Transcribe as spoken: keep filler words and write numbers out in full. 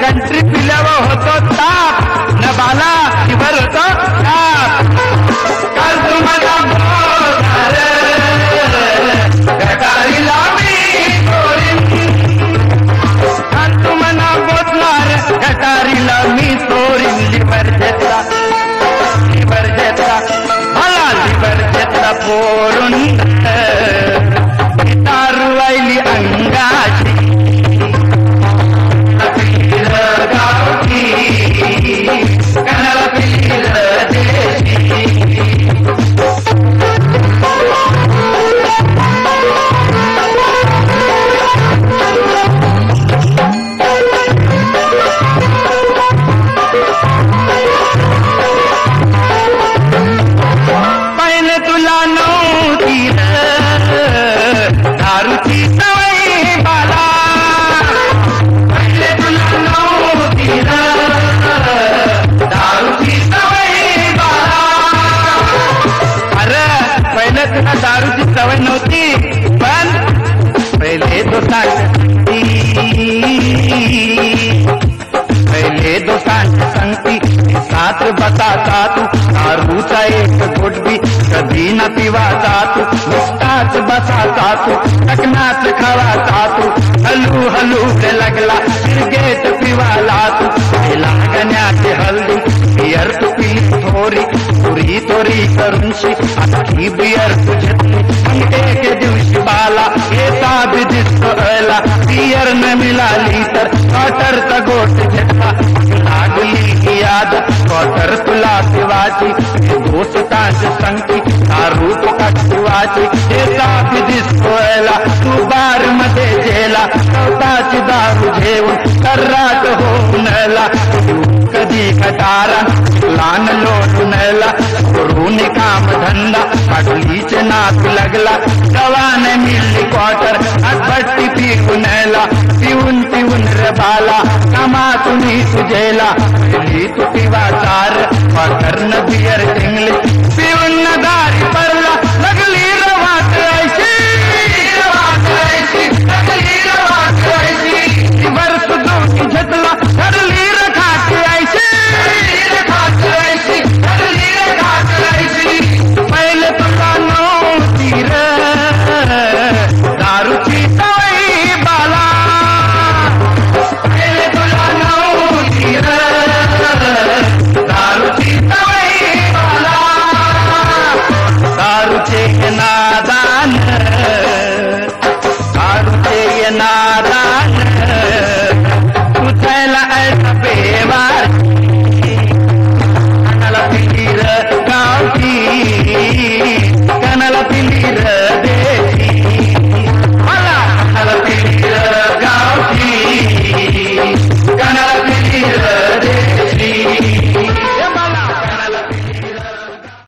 country पिल्यावर होतो ताप न बाला शिवर होतो ताप काल तुम्हाला गटारीला मी काल तुम्हाला बोलणार गटारीला मी सोडीन लिव्हर घेतला लिव्हर घेतला मला लिव्हर घेतला पोरून तारुवायली अंगाची कणाला पिल पहिले तुला नव्हती दारूची सवय बाला पहिले तुला नव्हती दारूची सवय बाला अरे पहिले तुला दारूची सवय नव्हती पण पहिले तो सांगती पहिले तो सांगती साथ बताता तू दारूचा एक घोट भी कधी न पिवाचा तू नुसताच बसाचा तू टकनाच खावाचा तू हलू हलू के लागला क्रिकेट पिवाला तू लागण्याची हल्दी बियर तू पिली थोरी पुरी तोरी करूनशी अख्खी बियर तू घेतली मग एक दिवशी बाला येता बी दिसतो अला बियर न मिळाली तर क्वार्टरचा गोट घेतला लागली याद क्वार्टर तुला शिवाची दोस्तांची संगती दारू तुका शिवाची येता बी दिसतो अला तू बार मध्ये गेला स्वतःची दारू घेऊन कर्राट होऊन आला कधी खटारा लान लोटूनला करून काम धंदा काढलीचे नाक लागला जवान मिळली क्वार्टर भट्टी पिऊनला पिऊन पिऊन रे बाला कामातून तुझेला तू पिवा चार क्वार्टर न बियर